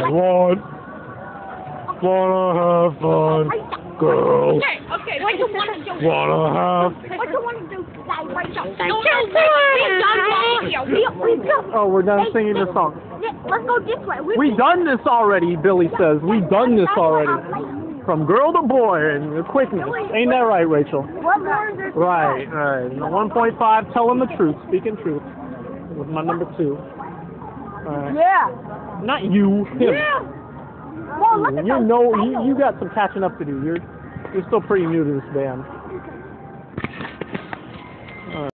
Wanna have fun, girls. Okay, what do you want to do? Wanna have. What do you want to do today, Rachel? We're done. Oh, we're done singing the song. Let's go this way. We done this already, Billy says. We done this already. From girl to boy and quickness. Ain't that right, Rachel? What more is there? Right. 1.5, telling the truth, speaking truth. With my number 2. Yeah. Not you, him. Yeah. Well, look at You got some catching up to do. You're still pretty new to this band.